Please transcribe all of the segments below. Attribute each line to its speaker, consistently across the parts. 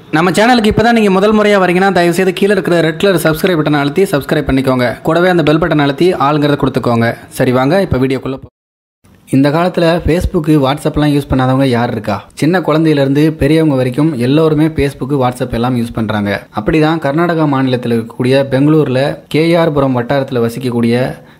Speaker 1: நம்ம சேனலுக்கு இப்போ தான் நீங்கள் முதல் முறையாக வரீங்கன்னா தயவுசெய்து கீழே இருக்கிற ரெட் கலர் சப்ஸ்கிரைப் பட்டனை அழுத்தி சப்ஸ்கிரைப் பண்ணிக்கோங்க. கூடவே அந்த பெல் பட்டன் அழுத்தி ஆளுங்கிறத கொடுத்துக்கோங்க. சரி வாங்க இப்போ வீடியோக்குள்ளே இந்த காலத்தில் ஃபேஸ்புக்கு வாட்ஸ்அப்லாம் யூஸ் பண்ணாதவங்க யார் இருக்கா? சின்ன குழந்தையிலேருந்து பெரியவங்க வரைக்கும் எல்லோருமே ஃபேஸ்புக்கு வாட்ஸ்அப் எல்லாம் யூஸ் பண்ணுறாங்க. அப்படி தான் கர்நாடகா மாநிலத்தில் இருக்கக்கூடிய பெங்களூரில் கேஆர்புரம் வட்டாரத்தில் வசிக்கக்கூடிய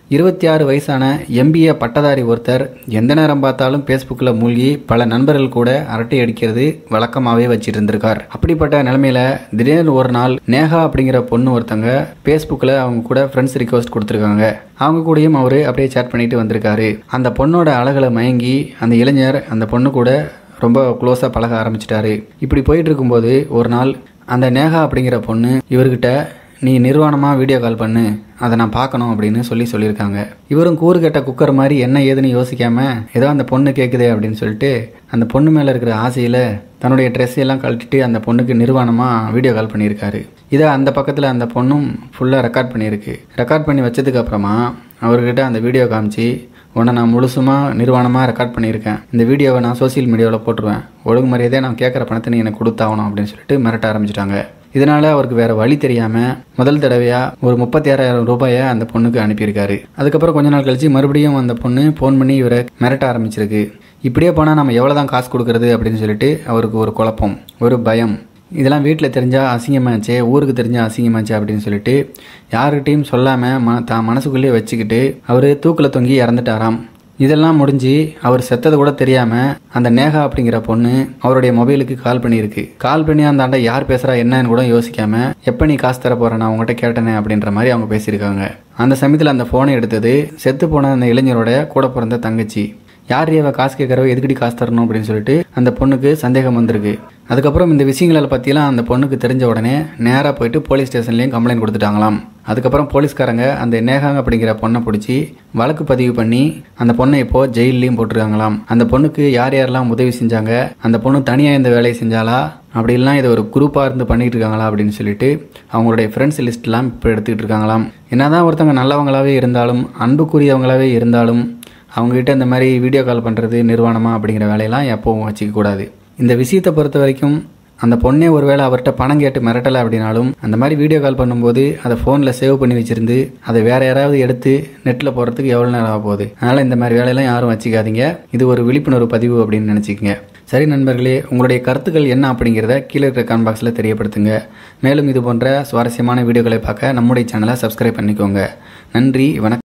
Speaker 1: 26 வயசான MBA பட்டதாரி ஒருத்தர் எந்த நேரம் பார்த்தாலும் ஃபேஸ்புக்கில் மூழ்கி பல நண்பர்கள் கூட அரட்டை அடிக்கிறது வழக்கமாகவே வச்சுட்டு இருந்திருக்கார். அப்படிப்பட்ட நிலைமையில திடீர்னு ஒரு நாள் நேஹா அப்படிங்கிற பொண்ணு ஒருத்தங்க ஃபேஸ்புக்கில் அவங்க கூட ஃப்ரெண்ட்ஸ் ரிக்வெஸ்ட் கொடுத்துருக்காங்க. அவங்க கூடயும் அவர் அப்படியே சேட் பண்ணிட்டு வந்திருக்காரு. அந்த பொண்ணோட அழகில் மயங்கி அந்த இளைஞர் அந்த பொண்ணு கூட ரொம்ப க்ளோஸாக பழக ஆரம்பிச்சிட்டாரு. இப்படி போயிட்டு இருக்கும்போது ஒரு நாள் அந்த நேஹா அப்படிங்கிற பொண்ணு இவர்கிட்ட நீ நிர்வாணமாக வீடியோ கால் பண்ணு, அதை நான் பார்க்கணும் அப்படின்னு சொல்லியிருக்காங்க. இவரும் கூறு கெட்ட குக்கர் மாதிரி என்ன ஏதுன்னு யோசிக்காமல் ஏதோ அந்த பொண்ணு கேட்குதே அப்படின்னு சொல்லிட்டு அந்த பொண்ணு மேலே இருக்கிற ஆசையில் தன்னுடைய ட்ரெஸ் எல்லாம் கழட்டிட்டு அந்த பொண்ணுக்கு நிர்வாணமாக வீடியோ கால் பண்ணியிருக்காரு. இதை அந்த பக்கத்தில் அந்த பொண்ணும் ஃபுல்லாக ரெக்கார்ட் பண்ணியிருக்கு. ரெக்கார்ட் பண்ணி வச்சதுக்கப்புறமா அவர்கிட்ட அந்த வீடியோ காமிச்சு, உன்னை நான் முழுசுமாக நிர்வாணமாக ரெக்கார்ட் பண்ணியிருக்கேன், இந்த வீடியோவை நான் சோசியல் மீடியாவில் போட்டுருவேன், ஒழுங்கு மரியாதையாக நான் கேட்குற பணத்தை நீ எனக்கு கொடுத்தாகணும் அப்படின்னு சொல்லிட்டு மிரட்ட ஆரம்பிச்சிட்டாங்க. இதனால் அவருக்கு வேறு வழி தெரியாமல் முதல் தடவையாக ஒரு 36,000 ரூபாயை அந்த பொண்ணுக்கு அனுப்பியிருக்காரு. அதுக்கப்புறம் கொஞ்ச நாள் கழிச்சு மறுபடியும் அந்த பொண்ணு ஃபோன் பண்ணி இவரை மிரட்ட ஆரம்பிச்சிருக்கு. இப்படியே போனால் நம்ம எவ்வளோ தான் காசு கொடுக்குறது அப்படின்னு சொல்லிட்டு அவருக்கு ஒரு குழப்பம், ஒரு பயம். இதெல்லாம் வீட்டில் தெரிஞ்சால் அசிங்கமாச்சே, ஊருக்கு தெரிஞ்சால் அசிங்கமாச்சே அப்படின்னு சொல்லிட்டு யாருக்கிட்டையும் சொல்லாமல் தான் மனசுக்குள்ளேயே வச்சுக்கிட்டு அவர் தூக்கில் தொங்கி இறந்துட்டாராம். இதெல்லாம் முடிஞ்சு அவர் செத்தது கூட தெரியாமல் அந்த நேஹா அப்படிங்கிற பொண்ணு அவருடைய மொபைலுக்கு கால் பண்ணியிருக்கு. கால் பண்ணி அந்த ஆண்டை யார் பேசுகிறா என்னன்னு கூட யோசிக்காமல், எப்போ நீ காசு தர போகிற, நான் உங்கள்கிட்ட கேட்டேனே அப்படின்ற மாதிரி அவங்க பேசியிருக்காங்க. அந்த சமயத்தில் அந்த ஃபோனை எடுத்தது செத்து போன அந்த இளைஞரோட கூட பிறந்த தங்கச்சி. யார் இவ காசு கேட்குறவ, எதுக்கடி காசு தரணும் அப்படின்னு சொல்லிட்டு அந்த பொண்ணுக்கு சந்தேகம் வந்திருக்கு. அதுக்கப்புறம் இந்த விஷயங்களை பற்றிலாம் அந்த பொண்ணுக்கு தெரிஞ்ச உடனே நேராக போயிட்டு போலீஸ் ஸ்டேஷன்லேயும் கம்ப்ளைண்ட் கொடுத்துட்டாங்களாம். அதுக்கப்புறம் போலீஸ்காரங்க அந்த நேஹா அப்படிங்கிற பொண்ணை பிடிச்சி வழக்கு பதிவு பண்ணி அந்த பொண்ணை இப்போது ஜெயிலையும் போட்டிருக்காங்களாம். அந்த பொண்ணுக்கு யார் யாரெல்லாம் உதவி செஞ்சாங்க, அந்த பொண்ணு தனியாக இந்த வேலையை செஞ்சாலா, அப்படிலாம் இதை ஒரு குரூப்பாக இருந்து பண்ணிகிட்டு இருக்காங்களா அப்படின்னு சொல்லிட்டு அவங்களுடைய ஃப்ரெண்ட்ஸ் லிஸ்ட்லாம் இப்போ எடுத்துக்கிட்டு இருக்காங்களாம். என்னதான் ஒருத்தவங்க நல்லவங்களாகவே இருந்தாலும் அன்புக்குரியவங்களாகவே இருந்தாலும் அவங்ககிட்ட இந்த மாதிரி வீடியோ கால் பண்ணுறது நிர்வாணமாக அப்படிங்கிற வேலையெல்லாம் எப்போவும் வச்சுக்கக்கூடாது. இந்த விஷயத்தை பொறுத்த வரைக்கும் அந்த பொண்ணே ஒருவேளை அவர்கிட்ட பணம் கேட்டு மிரட்டலை அப்படின்னாலும் அந்த மாதிரி வீடியோ கால் பண்ணும்போது அதை ஃபோனில் சேவ் பண்ணி வச்சுருந்து அதை வேறு யாராவது எடுத்து நெட்டில் போடுறதுக்கு எவ்வளோ நேரம் ஆக போகுது. அதனால் இந்த மாதிரி வேலையெல்லாம் யாரும் வச்சுக்காதீங்க. இது ஒரு விழிப்புணர்வு பதிவு அப்படின்னு நினச்சிக்கங்க. சரி நண்பர்களே, உங்களுடைய கருத்துக்கள் என்ன அப்படிங்கிறத கீழே இருக்கிற கமெண்ட் பாக்ஸில் தெரியப்படுத்துங்க. மேலும் இது போன்ற சுவாரஸ்யமான வீடியோக்களை பார்க்க நம்முடைய சேனலை சப்ஸ்கிரைப் பண்ணிக்கோங்க. நன்றி, வணக்கம்.